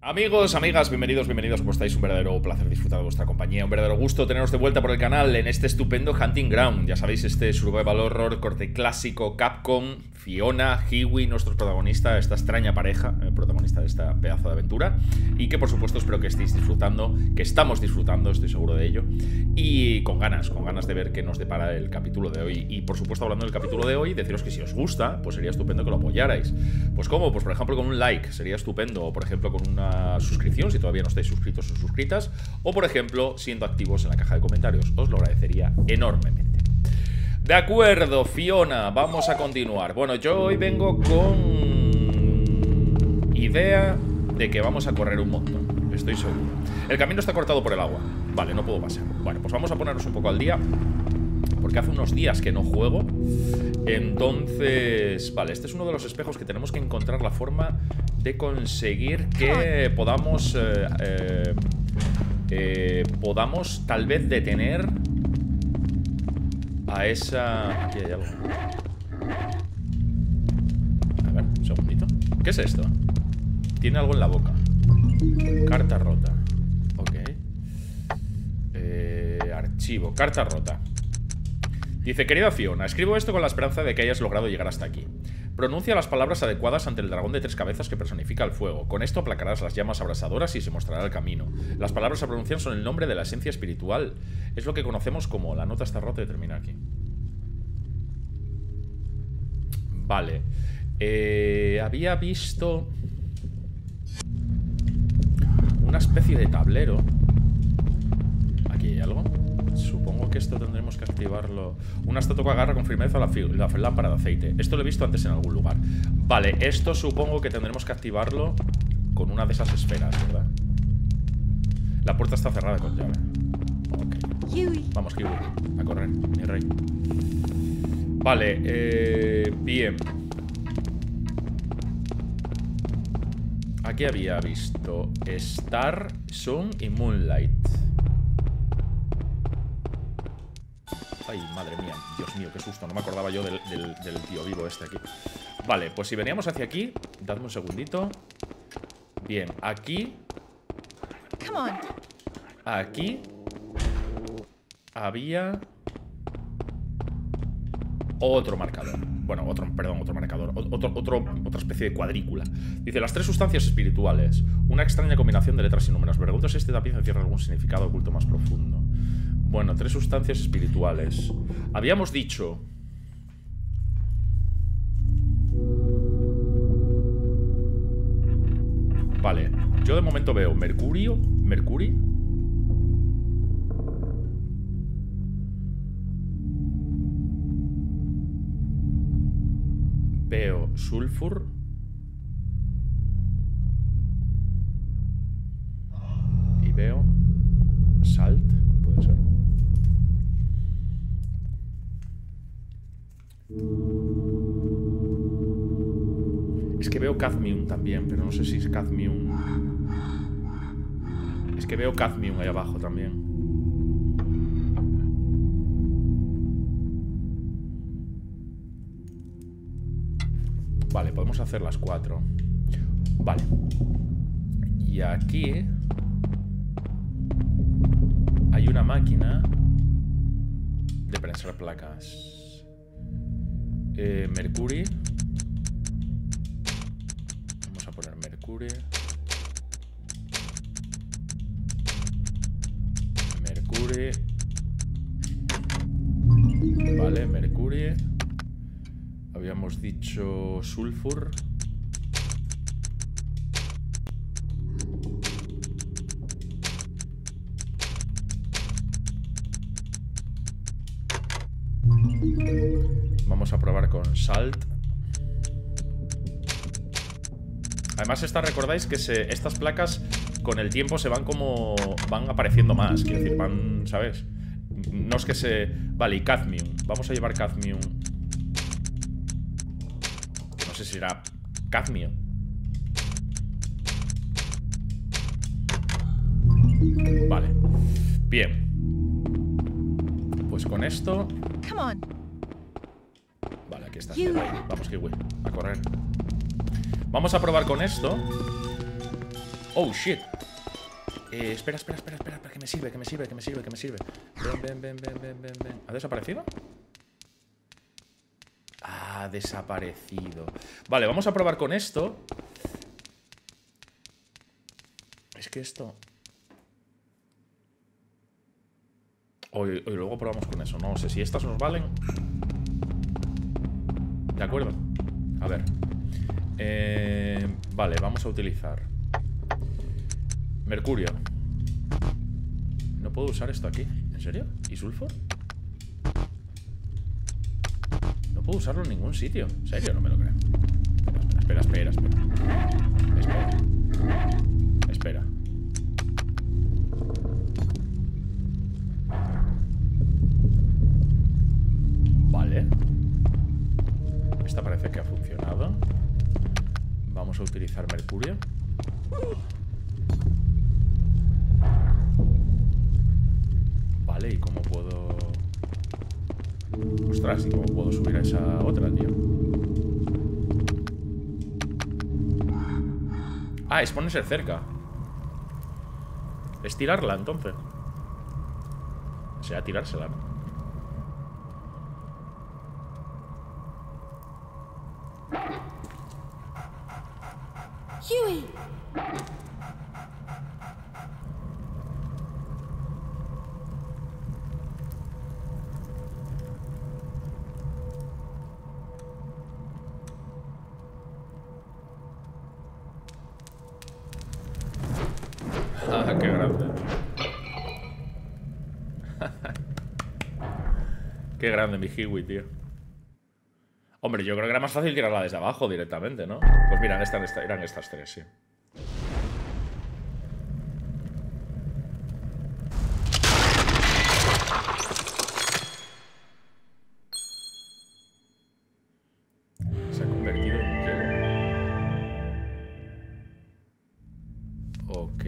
Amigos, amigas, bienvenidos, ¿cómo estáis? Un verdadero placer disfrutar de vuestra compañía, un verdadero gusto teneros de vuelta por el canal en este estupendo Hunting Ground. Ya sabéis, este survival horror, corte clásico, Capcom, Fiona, Hiwi, nuestro protagonista, esta extraña pareja, protagonista de esta pedazo de aventura. Y que por supuesto espero que estéis disfrutando, que estamos disfrutando, estoy seguro de ello. Y con ganas de ver qué nos depara el capítulo de hoy. Y por supuesto, hablando del capítulo de hoy, deciros que si os gusta, pues sería estupendo que lo apoyarais. Pues ¿cómo? Pues por ejemplo con un like, sería estupendo. O por ejemplo con una suscripción, si todavía no estáis suscritos o suscritas, o por ejemplo siendo activos en la caja de comentarios, os lo agradecería enormemente. De acuerdo, Fiona, vamos a continuar. Bueno, yo hoy vengo con idea de que vamos a correr un montón, estoy seguro. El camino está cortado por el agua, vale, no puedo pasar. Bueno, pues vamos a ponernos un poco al día, porque hace unos días que no juego. Entonces, vale, este es uno de los espejos que tenemos que encontrar la forma de conseguir que podamos podamos tal vez detener a esa... Aquí hay algo. A ver, un segundito. ¿Qué es esto? Tiene algo en la boca. Carta rota. Ok. Archivo. Carta rota. Dice: querida Fiona, escribo esto con la esperanza de que hayas logrado llegar hasta aquí. Pronuncia las palabras adecuadas ante el dragón de 3 cabezas que personifica el fuego. Con esto aplacarás las llamas abrasadoras y se mostrará el camino. Las palabras a pronunciar son el nombre de la esencia espiritual. Es lo que conocemos como la nota está rota y termina aquí. Vale. Había visto una especie de tablero. Aquí hay algo. Supongo que esto tendremos que activarlo. Una estatua que agarra con firmeza la lámpara de aceite. Esto lo he visto antes en algún lugar. Vale, esto supongo que tendremos que activarlo con una de esas esferas, ¿verdad? La puerta está cerrada con llave. Ok. Vamos, Kiwi, a correr, mi rey. Vale, bien. Aquí había visto Star, Sun y Moonlight. Ay, madre mía, Dios mío, qué susto. No me acordaba yo del tío vivo este aquí. Vale, pues si veníamos hacia aquí, dadme un segundito. Bien, aquí. Aquí había otro marcador. Bueno, otro marcador. Otra especie de cuadrícula. Dice: las 3 sustancias espirituales. Una extraña combinación de letras y números. Me pregunto si este tapiz encierra algún significado oculto más profundo. Bueno, 3 sustancias espirituales. Habíamos dicho... Vale, yo de momento veo Mercurio. Mercury. Veo Sulfur. Y veo Salt. Puede ser. Es que veo Cadmium también, pero no sé si es Cadmium. Es que veo Cadmium ahí abajo también. Vale, podemos hacer las 4. Vale. Y aquí hay una máquina de prensar placas. Mercury. Vamos a poner Mercury. Mercury. Vale, Mercury. Habíamos dicho Sulfur. Vamos a probar con Salt. Además, recordáis que estas placas con el tiempo se van como... van apareciendo más. Quiero decir, van, ¿sabes? No es que se... Vale, y Cadmium. Vamos a llevar Cadmium. No sé si será Cadmium. Vale. Bien. Pues con esto... Vale, aquí está. Vamos, Kiwi, a correr. Vamos a probar con esto. Oh, shit. Espera, que me sirve. Ven. ¿Ha desaparecido? Ha desaparecido. Vale, vamos a probar con esto. Es que esto... Hoy luego probamos con eso. No sé si estas nos valen. De acuerdo. A ver. Vale, vamos a utilizar mercurio. No puedo usar esto aquí. ¿En serio? ¿Y sulfur? No puedo usarlo en ningún sitio. ¿En serio? No me lo creo. Espera. Espera. Vale. Esta parece que ha funcionado. Vamos a utilizar mercurio. Vale, ¿y cómo puedo...? Ostras, ¿y cómo puedo subir a esa otra, tío? Ah, es ponerse cerca. Es tirarla, entonces. O sea, tirársela, ¿no? Huey. Ah, qué grande. Qué grande mi Hiwi, tío. Hombre, yo creo que era más fácil tirarla desde abajo directamente, ¿no? Pues mira, eran estas tres, sí. Se ha convertido en hielo. Ok.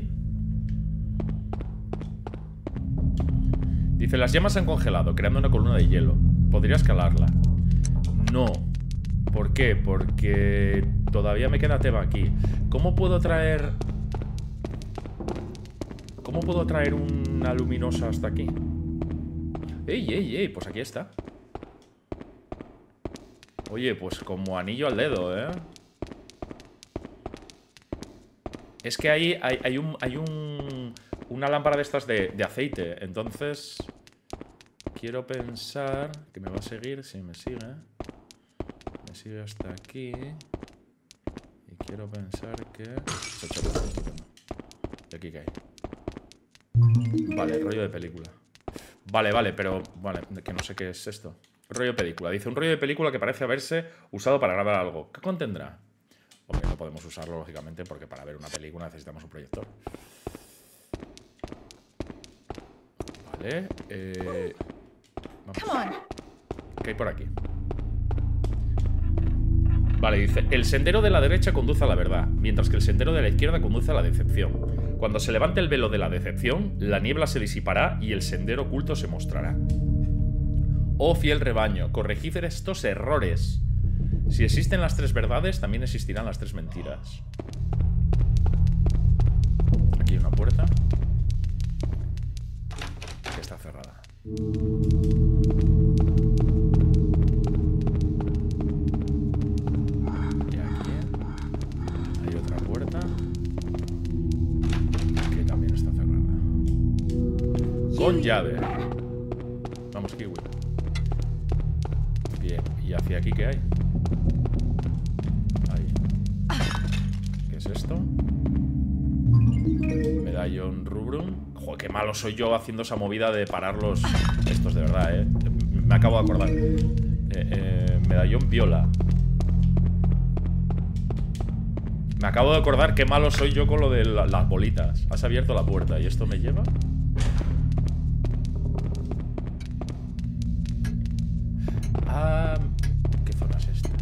Dice, las llamas se han congelado, creando una columna de hielo. ¿Podría escalarla? No. ¿Por qué? Porque todavía me queda tema aquí. ¿Cómo puedo traer una luminosa hasta aquí? ¡Ey! Pues aquí está. Oye, pues como anillo al dedo, ¿eh? Es que hay una lámpara de estas de aceite. Entonces... quiero pensar que me va a seguir. Si me sigue. Me sigue hasta aquí. Y quiero pensar que... ¿Y aquí qué hay? Vale, rollo de película. Vale, pero... Vale, que no sé qué es esto. Rollo de película. Dice, un rollo de película que parece haberse usado para grabar algo. ¿Qué contendrá? Hombre, no podemos usarlo, lógicamente, porque para ver una película necesitamos un proyector. Vale, vamos. ¿Qué hay por aquí? Vale, dice, el sendero de la derecha conduce a la verdad, mientras que el sendero de la izquierda conduce a la decepción. Cuando se levante el velo de la decepción, la niebla se disipará y el sendero oculto se mostrará. Oh fiel rebaño, corregid estos errores. Si existen las tres verdades, también existirán las tres mentiras. Aquí hay una puerta que está cerrada. Y aquí hay otra puerta que también está cerrada. Con llave. Vamos, Kiwi. Bien, ¿y hacia aquí qué hay? Ahí. ¿Qué es esto? Medallón Rubrum. Joder, qué malo soy yo haciendo esa movida de parar los... estos, de verdad, ¿eh? Me acabo de acordar. Medallón Viola. Me acabo de acordar qué malo soy yo con lo de las bolitas. Has abierto la puerta y esto me lleva... ¿qué zona es esta?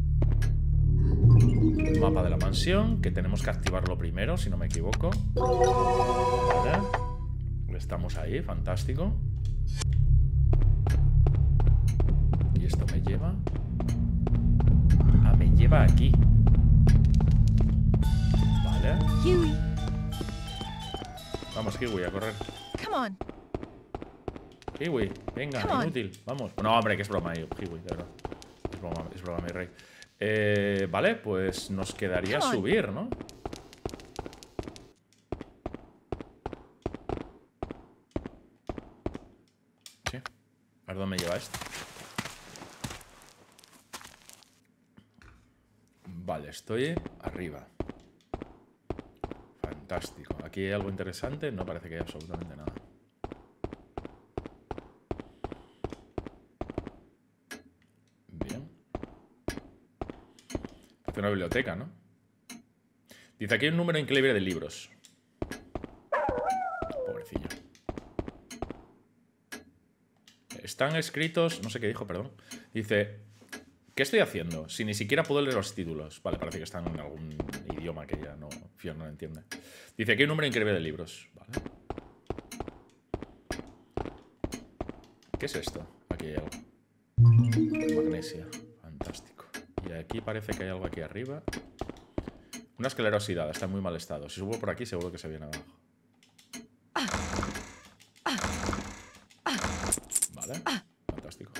Mapa de la mansión, que tenemos que activarlo primero, si no me equivoco. Vale. Estamos ahí, fantástico. Y esto me lleva... me lleva aquí. Vale. Vale. Huey. Vamos, Kiwi, a correr. Come on. Kiwi, venga, Come on. inútil. Vamos. No, hombre, que es broma, Kiwi, de verdad. Es broma, mi rey. Vale, pues nos quedaría Come on. subir, ¿no? Sí. A ver dónde me lleva esto. Vale, estoy arriba. Fantástico. ¿Aquí hay algo interesante? No parece que haya absolutamente nada. Bien. Hace una biblioteca, ¿no? Dice, aquí hay un número increíble de libros. Pobrecillo. Están escritos... No sé qué dijo, perdón. Dice... ¿Qué estoy haciendo? Si ni siquiera puedo leer los títulos. Vale, parece que están en algún idioma que ya no... Fiona no entiende. Dice, aquí hay un número increíble de libros. Vale. ¿Qué es esto? Aquí hay algo. Magnesia. Fantástico. Y aquí parece que hay algo aquí arriba. Una escalera oxidada. Está en muy mal estado. Si subo por aquí seguro que se viene abajo. Vale. Fantástico.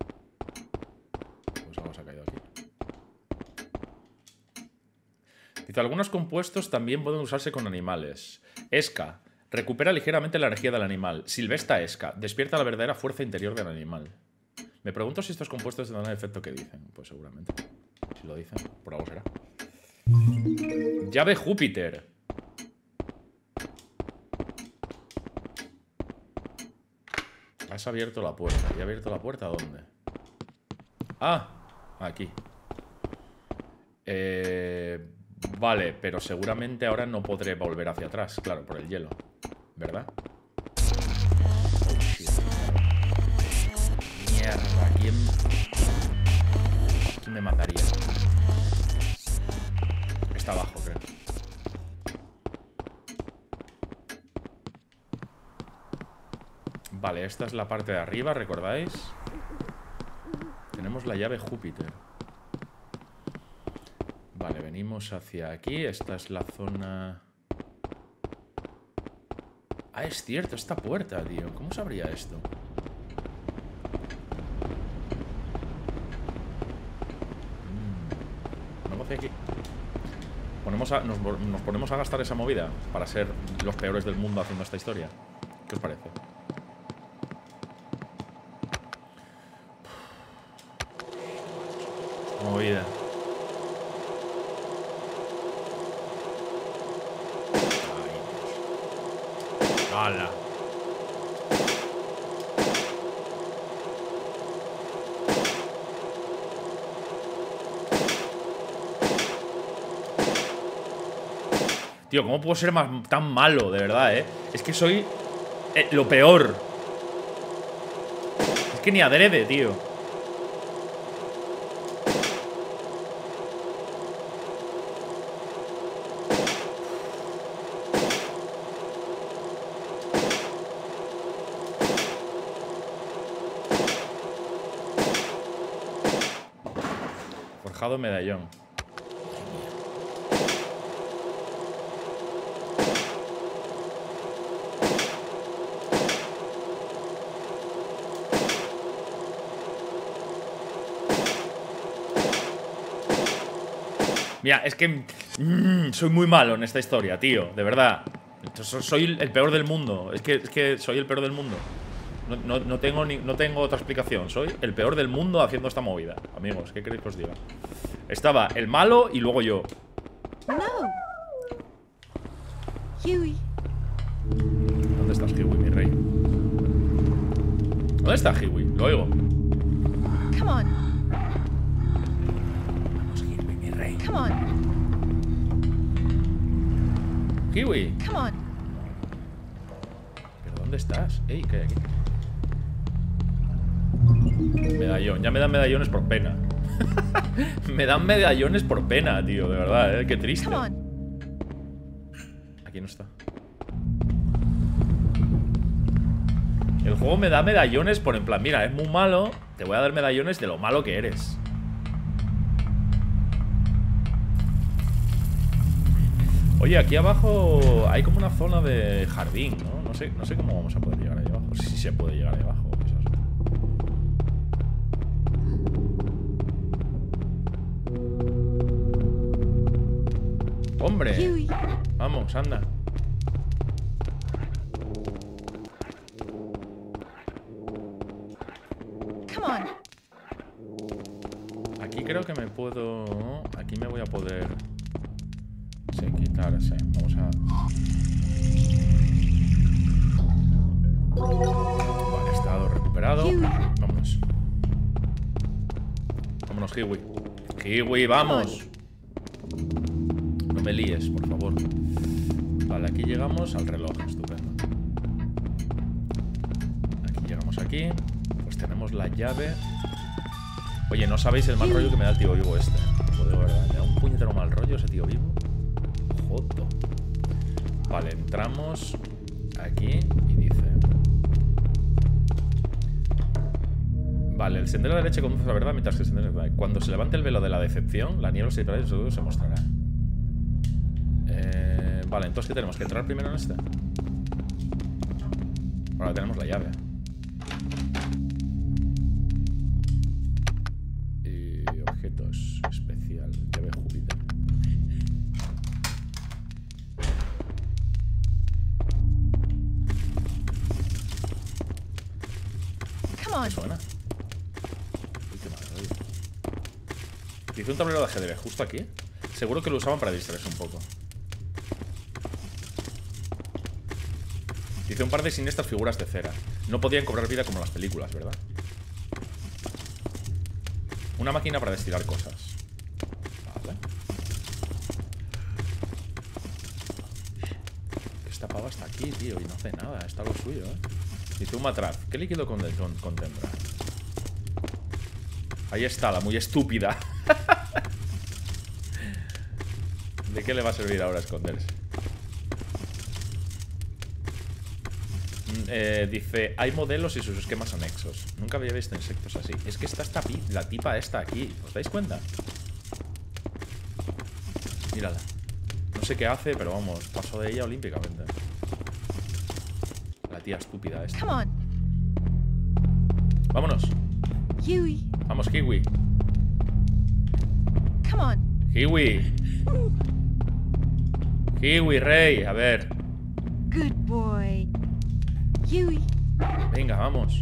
Pues algo se ha caído aquí. Dice, algunos compuestos también pueden usarse con animales. Esca. Recupera ligeramente la energía del animal. Silvestra Esca. Despierta la verdadera fuerza interior del animal. Me pregunto si estos compuestos tendrán el efecto que dicen. Pues seguramente. Si lo dicen, por algo será. Llave Júpiter. Has abierto la puerta. ¿Y ha abierto la puerta dónde? Ah, aquí. Vale, pero seguramente ahora no podré volver hacia atrás. Claro, por el hielo. ¿Verdad? Oh, shit. Mierda, ¿quién me mataría? Está abajo, creo. Vale, esta es la parte de arriba, ¿recordáis? Tenemos la llave Júpiter. Vale, venimos hacia aquí. Esta es la zona... Ah, es cierto, esta puerta, tío. ¿Cómo se abría esto? Vamos hacia aquí. Nos ponemos a gastar esa movida para ser los peores del mundo haciendo esta historia. ¿Qué os parece? Movida. ¡Hala! Tío, ¿cómo puedo ser tan malo, de verdad, eh? Es que soy lo peor. Es que ni adrede, tío. Forjado medallón. Mira, es que soy muy malo en esta historia, tío. De verdad. Soy el peor del mundo. Es que soy el peor del mundo. No tengo otra explicación. Soy el peor del mundo haciendo esta movida. Amigos, ¿qué queréis que os diga? Estaba el malo y luego yo. No. Huey. ¿Dónde estás, Hiwi, mi rey? ¿Dónde está Hiwi? Lo oigo. Come on. Vamos, Hiwi, mi rey. Come on. Hiwi. Come on. ¿Pero dónde estás? Ey, ¿qué hay aquí? Medallón. Ya me dan medallones por pena. Me dan medallones por pena, tío. De verdad, qué triste. Come on. Aquí no está. El juego me da medallones por en plan, mira, es muy malo, te voy a dar medallones de lo malo que eres. Oye, aquí abajo hay como una zona de jardín, ¿no? No sé cómo vamos a poder llegar ahí abajo. Si se puede llegar ahí abajo. ¡Hombre! Huey. Vamos, anda. Come on. Aquí creo que me puedo... Aquí me voy a poder... Sí, quitar, sí. Vamos a... Vale, estado recuperado. Huey. Vámonos. Vámonos, Hiwi. Hiwi, vamos. No me líes, por favor. Vale, aquí llegamos al reloj. Estupendo. Aquí llegamos aquí. Pues tenemos la llave. Oye, no sabéis el mal rollo que me da el tío vivo este. Lo digo, ¿verdad? Me da un puñetero mal rollo ese tío vivo. Joder. Vale, entramos aquí y dice... Vale, el sendero de la leche conduce a la verdad, mientras que el sendero de... Cuando se levante el velo de la decepción, la niebla se se mostrará. Vale, entonces ¿qué tenemos? ¿Que entrar primero en este? Ahora tenemos la llave. Y objetos especial. Llave Júpiter. Come on. ¿Qué suena? Uy, qué madre, oye. Dice un tablero de ajedrez justo aquí. Seguro que lo usaban para distraerse un poco. Dice un par de siniestras figuras de cera. No podían cobrar vida como las películas, ¿verdad? Una máquina para destilar cosas. Vale. Esta pava está aquí, tío, y no hace nada. Está lo suyo, ¿eh? Dice un matraz. ¿Qué líquido contendrá? Ahí está, la muy estúpida. ¿De qué le va a servir ahora esconderse? Dice, hay modelos y sus esquemas anexos. Nunca había visto insectos así. Es que está la tipa esta aquí. ¿Os dais cuenta? Mírala. No sé qué hace, pero vamos, paso de ella olímpicamente. La tía estúpida esta. Come on. Vámonos. Huey. Vamos, Hiwi. Come on. Hiwi. Hiwi, rey. A ver. Good boy. Huey. Venga, vamos.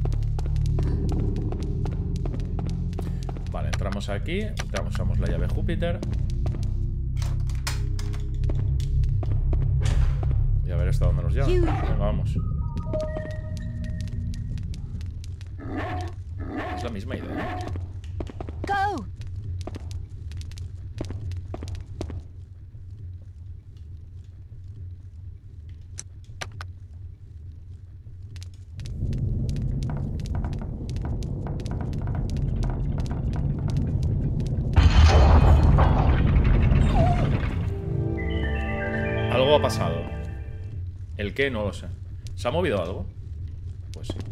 Vale, entramos aquí. Usamos la llave Júpiter. Y a ver esto dónde nos lleva. Venga, vamos. Es la misma idea. Go. Algo ha pasado. ¿El qué? No lo sé. ¿Se ha movido algo? Pues sí.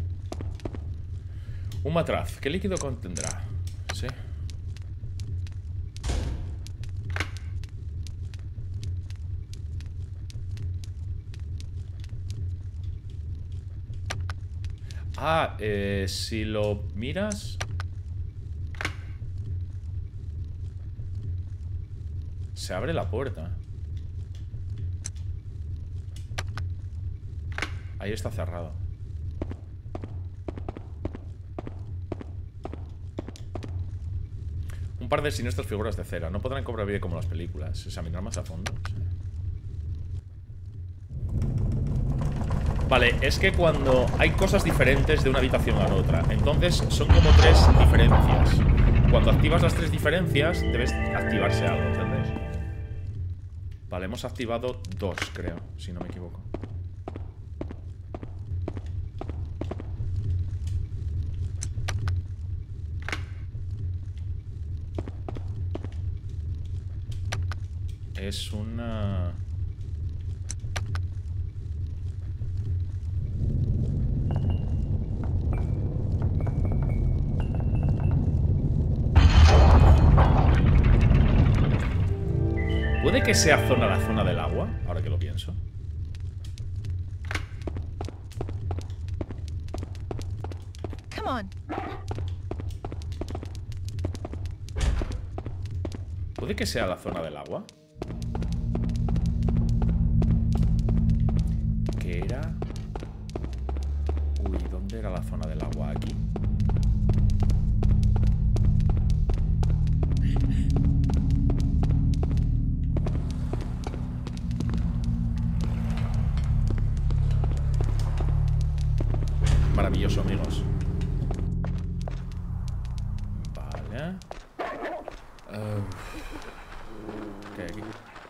Un matraz. ¿Qué líquido contendrá? Sí. Ah, si lo miras... Se abre la puerta. Ahí está cerrado. Un par de siniestras figuras de cera. No podrán cobrar vida como las películas. Examinar más a fondo. Sí. Vale, es que cuando hay cosas diferentes de una habitación a la otra, entonces son como tres diferencias. Cuando activas las tres diferencias, debes activarse algo, ¿entendéis? Vale, hemos activado dos, creo, si no me equivoco. Es una... Puede que sea la zona del agua, ahora que lo pienso. Come on. ¿Puede que sea la zona del agua? ¿Qué era? Uy, ¿dónde era la zona del agua? Aquí. Maravilloso, amigos. Vale. ¿Qué hay aquí?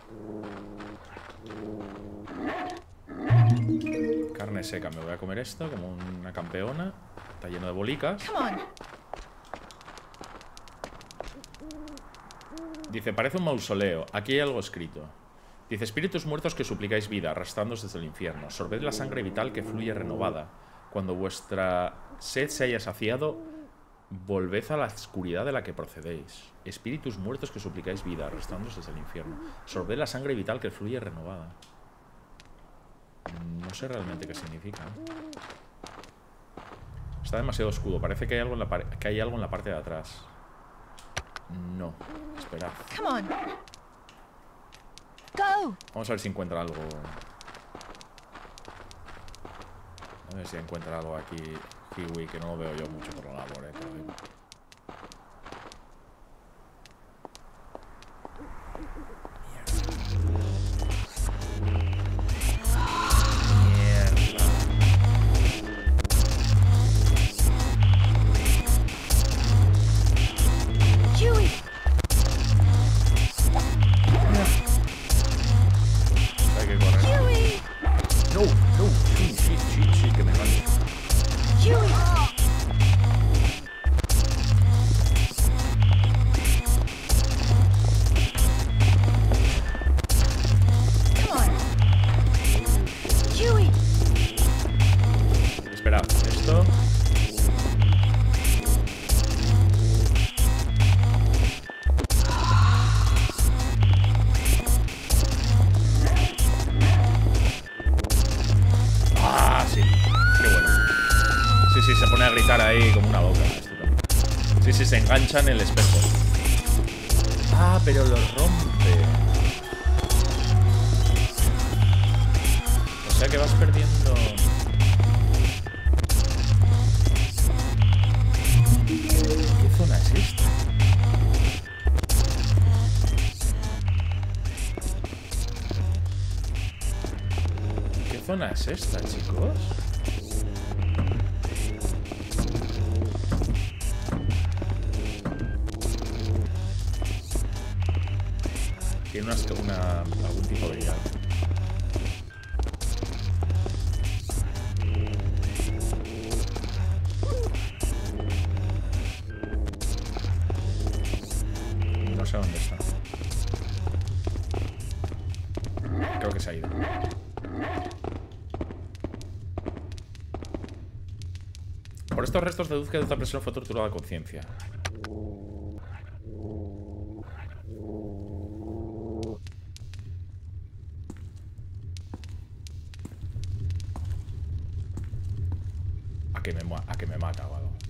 Carne seca. Me voy a comer esto como una campeona. Está lleno de bolicas. Come on. Dice, parece un mausoleo. Aquí hay algo escrito. Dice, espíritus muertos que suplicáis vida, arrastrándoos desde el infierno. Sorbed la sangre vital que fluye renovada. Cuando vuestra sed se haya saciado, volved a la oscuridad de la que procedéis. Espíritus muertos que suplicáis vida, arrastrándoos desde el infierno. Sorbed la sangre vital que fluye renovada. No sé realmente qué significa. Está demasiado oscuro. Parece que hay algo en la parte de atrás. No. Esperad. Come on. Go. Vamos a ver si encuentra algo. A ver si encuentra algo aquí. Kiwi, que no lo veo yo mucho por la labor, pero... Huey. Hay que correr. Huey. No, no, sí, que me van. Huey. Come on. Huey. Espera, esto. Ah, sí. Qué bueno. Sí, se pone a gritar ahí como una loca. Estupendo. Sí, se engancha en el espejo. Ah, pero lo rompe. O sea que vas perdiendo... ¿Qué zona es esta? ¿Qué zona es esta, chicos? Tiene algún tipo de llave. No sé dónde está. Creo que se ha ido. Por estos restos deduzca que otra persona fue torturada a conciencia. A que me mata o algo.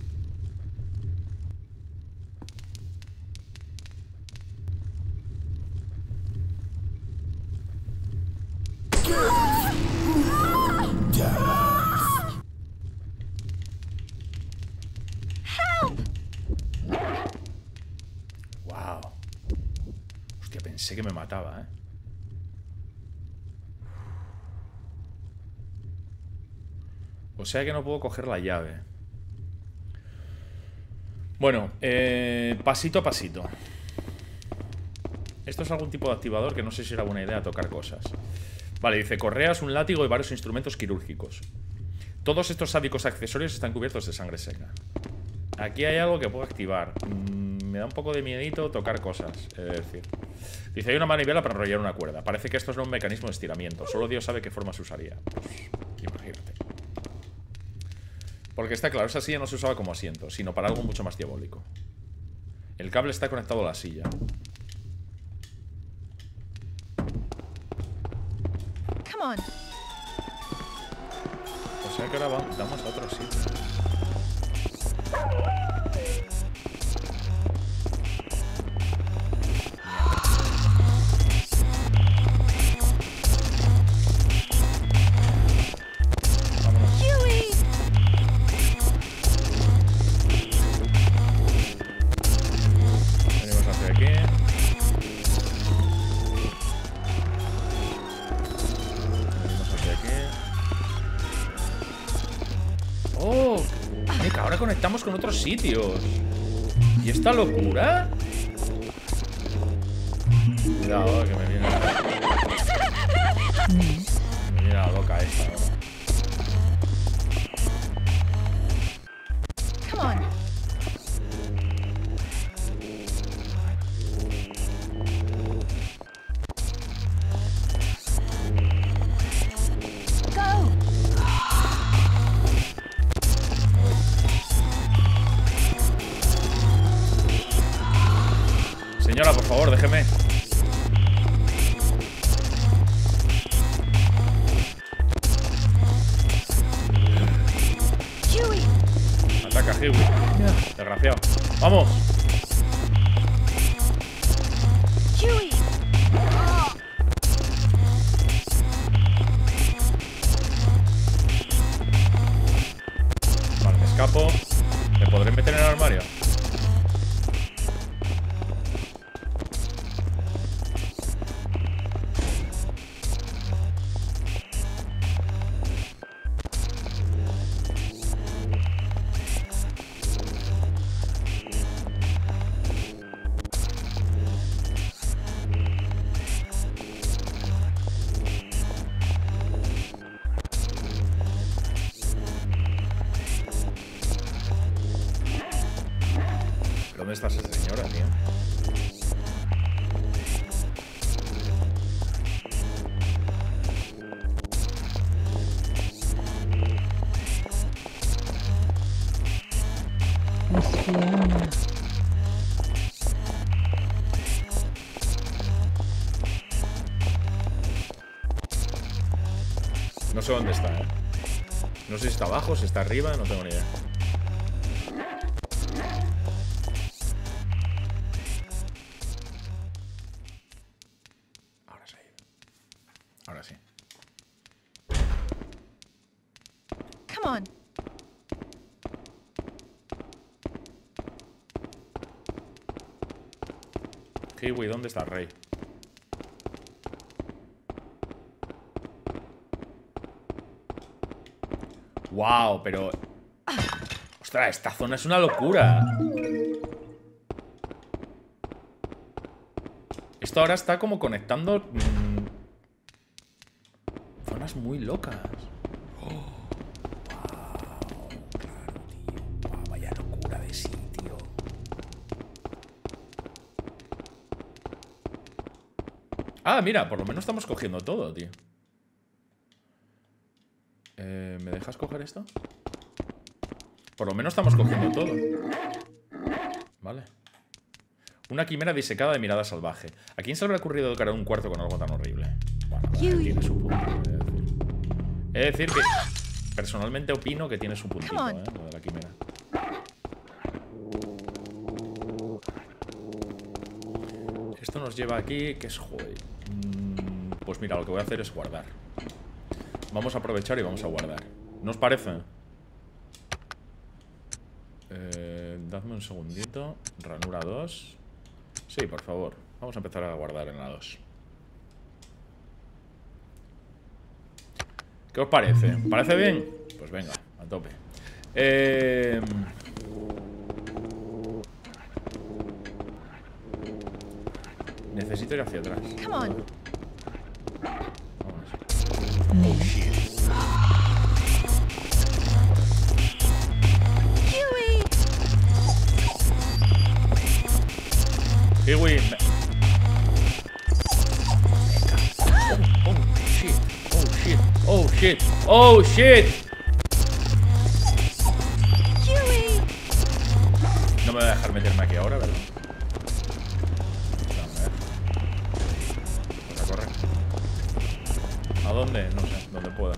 Wow. Hostia, pensé que me mataba, ¿eh? O sea que no puedo coger la llave. Bueno, pasito a pasito. Esto es algún tipo de activador que no sé si era buena idea tocar cosas. Vale, dice correas, un látigo y varios instrumentos quirúrgicos. Todos estos sádicos accesorios están cubiertos de sangre seca. Aquí hay algo que puedo activar. Me da un poco de miedito tocar cosas, es decir. Dice, hay una manivela para enrollar una cuerda. Parece que esto es un mecanismo de estiramiento. Solo Dios sabe qué forma se usaría. Pues, imagínate. Porque está claro, esa silla no se usaba como asiento, sino para algo mucho más diabólico. El cable está conectado a la silla. Come on. O sea que ahora vamos a otro sitio. Huey! Venimos hacia aquí. Venimos hacia aquí. ¡Oh! Meca, ahora conectamos con otros sitios. ¿Y esta locura? Cuidado, que me viene la loca esta ahora. Come on. Go! Señora, por favor, déjeme. Huey! Ataca, Huey. Desgraciado. ¡Vamos! Huey! Vale, me escapo. ¿Me podré meter en el armario? ¿Dónde está esa señora, tío? Es Fiona. No sé dónde está, ¿eh? No sé si está abajo, si está arriba, no tengo ni idea. Ahora sí. Ahora sí. Come on. Kiwi, ¿dónde está el rey? Wow, pero... Ostras, esta zona es una locura. Esto ahora está como conectando zonas muy locas. Oh, wow, claro, tío. Wow, vaya locura de sitio. Ah, mira, por lo menos estamos cogiendo todo, tío. ¿Me dejas coger esto? Por lo menos estamos cogiendo todo. Vale. Una quimera disecada de mirada salvaje. ¿A quién se le habrá ocurrido decorar un cuarto con algo tan horrible? Bueno, tiene su punto. He de decir que personalmente opino que tiene su puntito, lo de la quimera. Esto nos lleva aquí, que es joder. Pues mira, lo que voy a hacer es guardar. Vamos a aprovechar y vamos a guardar. ¿No os parece? Dadme un segundito. Ranura 2. Sí, por favor. Vamos a empezar a guardar en la 2. ¿Qué os parece? ¿Parece bien? Pues venga, a tope. Necesito ir hacia atrás. Come on. Oh, shit. Huey! Kiwi. Oh, shit. Oh, shit. Oh, shit. Oh, shit. Huey! No me voy a dejar meterme aquí ahora, ¿verdad? Vamos a correr. ¿A dónde? No sé, donde pueda.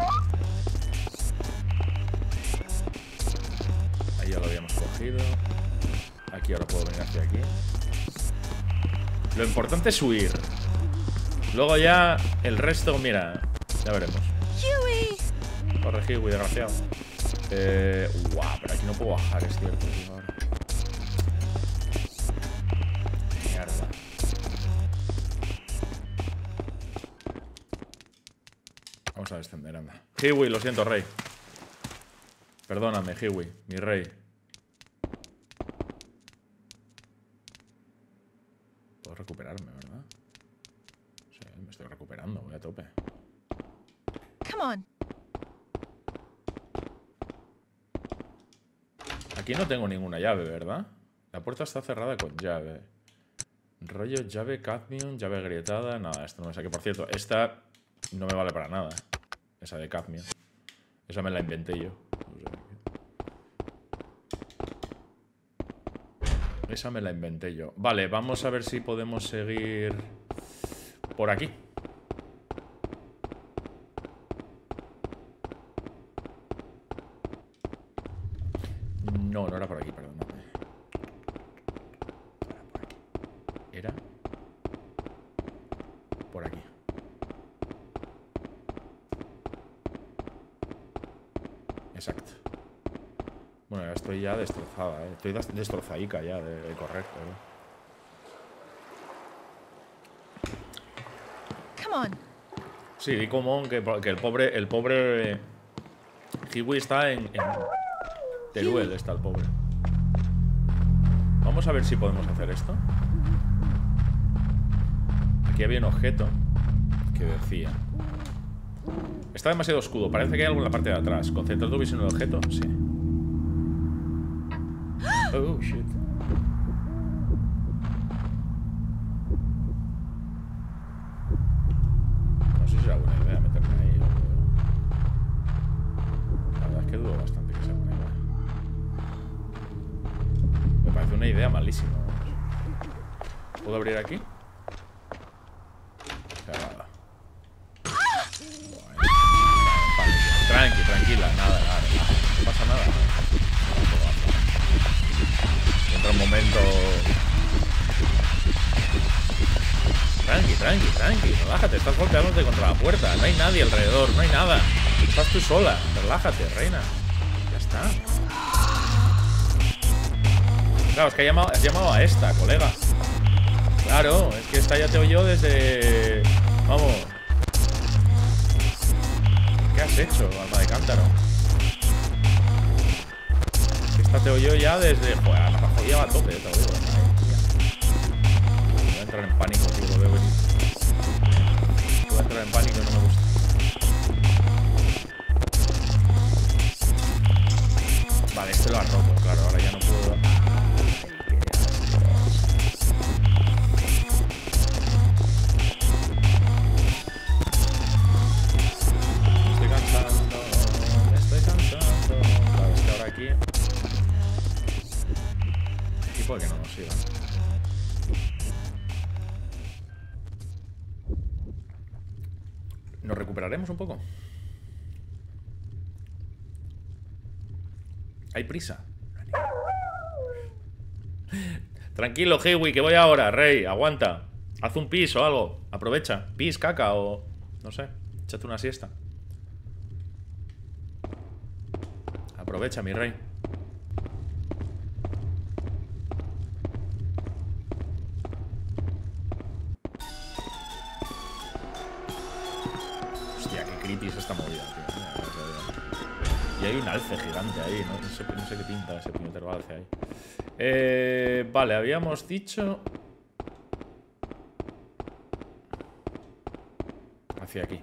Ahí ya lo habíamos cogido. Aquí ahora puedo venir hacia aquí. Lo importante es huir. Luego ya el resto, mira, ya veremos. Huey! Corre, Hiwi, desgraciado. Guau, pero aquí no puedo bajar, es cierto, tío, ahora. Mierda. Vamos a descender, anda. Hiwi, lo siento, rey. Perdóname, Hiwi, mi rey. Puedo recuperarme, ¿verdad? Sí, me estoy recuperando, voy a tope. Come on. Aquí no tengo ninguna llave, ¿verdad? La puerta está cerrada con llave. Rollo, llave, cadmium, llave agrietada. Nada, esto no me saqué. Por cierto, esta no me vale para nada. Esa de cadmium. Esa me la inventé yo. Esa me la inventé yo. Vale, vamos a ver si podemos seguir por aquí. No, no era por aquí, perdóname. Era por aquí. Exacto. Bueno, ya estoy ya destrozada, ¿eh? Estoy destrozadica ya de correcto, ¿eh? Come on. Sí, di como que el pobre Hiwi está en Teruel, está el pobre. Vamos a ver si podemos hacer esto. Aquí había un objeto que decía: está demasiado oscuro, parece que hay algo en la parte de atrás. Concentra tu visión en el objeto. Sí. Oh, shit. No sé si será buena idea meterme ahí. La verdad es que dudo bastante que sea buena idea. Me parece una idea malísima. ¿Puedo abrir aquí? Cerrada. Vale, tranquila, nada. No pasa nada. Entra un momento. Tranqui, relájate, estás golpeándote contra la puerta. No hay nadie alrededor, no hay nada. Estás tú sola, relájate, reina. Ya está. Claro, es que has llamado a esta, colega. Claro, es que esta ya te oyó desde... Vamos. ¿Qué has hecho, alma de cántaro? Esta te oyó ya desde... Joder, la jodida va a tope, te lo digo. Voy a entrar en pánico, tío, lo veo venir. Voy a entrar en pánico y no me gusta. Vale, este lo ha roto, claro, ahora ya no puedo... Me estoy cansando. Claro, es que ahora aquí... Aquí puede que no nos sigan. ¿Nos recuperaremos un poco? ¿Hay prisa? Tranquilo, Hiwi, que voy ahora, rey. Aguanta. Haz un pis o algo. Aprovecha. Pis, caca o... No sé. Échate una siesta. Aprovecha, mi rey. Hostia, qué creepy es esta movida, tío. Y hay un alce gigante ahí, ¿no? No sé qué pinta ese puñetero alce ahí. Vale, habíamos dicho... Hacia aquí.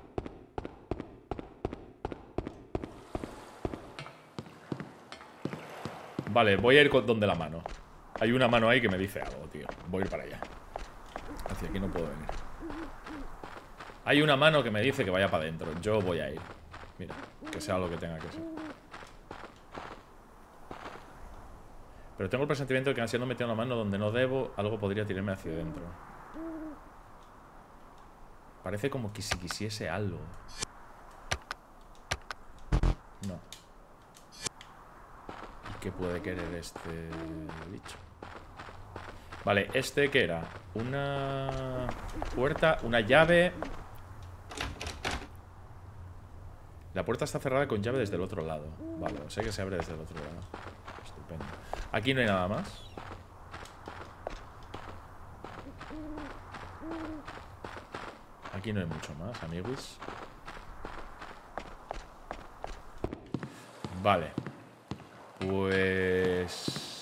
Vale, voy a ir con donde la mano. Hay una mano ahí que me dice algo, tío. Voy a ir para allá. Hacia aquí no puedo venir. Hay una mano que me dice que vaya para adentro. Yo voy a ir. Mira, que sea lo que tenga que ser. Pero tengo el presentimiento de que ansiando metiendo la mano donde no debo, algo podría tirarme hacia adentro. Parece como que si quisiese algo. No. ¿Y qué puede querer este bicho? Vale, ¿este qué era? Una puerta, una llave. La puerta está cerrada con llave desde el otro lado. Vale, sé que se abre desde el otro lado. Estupendo. Aquí no hay nada más. Aquí no hay mucho más, amigos. Vale. Pues...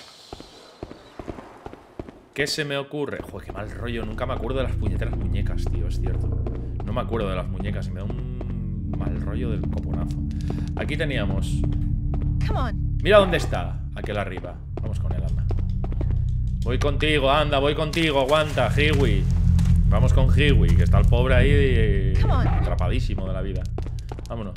¿qué se me ocurre? Joder, qué mal rollo. Nunca me acuerdo de las puñeteras muñecas, tío, es cierto. No me acuerdo de las muñecas. Y me da un mal rollo del coponazo. Aquí teníamos... Come on. Mira dónde está, aquel arriba. Vamos con él, anda. Voy contigo, anda, voy contigo. Aguanta, Hiwi. Vamos con Hiwi, que está el pobre ahí atrapadísimo de la vida. Vámonos.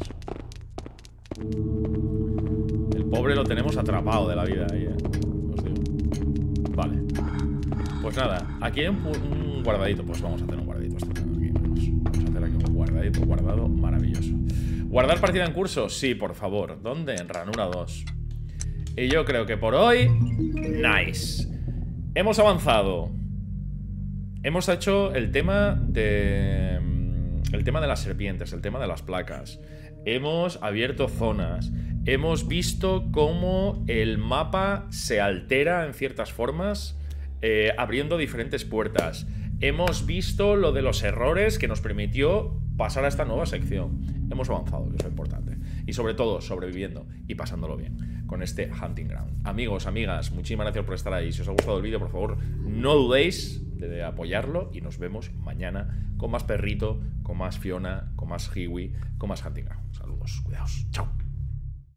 El pobre lo tenemos atrapado de la vida ahí, os digo. Vale. Pues nada, aquí hay un guardadito. Pues vamos a hacer un guardadito. Aquí, vamos a hacer aquí un guardadito, guardado, maravilloso. ¿Guardar partida en curso? Sí, por favor. ¿Dónde? En ranura 2. Y yo creo que por hoy... nice. Hemos avanzado. Hemos hecho el tema de... el tema de las serpientes, el tema de las placas. Hemos abierto zonas. Hemos visto cómo el mapa se altera en ciertas formas, abriendo diferentes puertas. Hemos visto lo de los errores que nos permitió pasar a esta nueva sección. Hemos avanzado, que es lo importante. Y sobre todo, sobreviviendo y pasándolo bien con este Hunting Ground. Amigos, amigas, muchísimas gracias por estar ahí. Si os ha gustado el vídeo, por favor, no dudéis de apoyarlo. Y nos vemos mañana con más perrito, con más Fiona, con más Hiwi, con más Hunting Ground. Saludos, cuidaos, chao.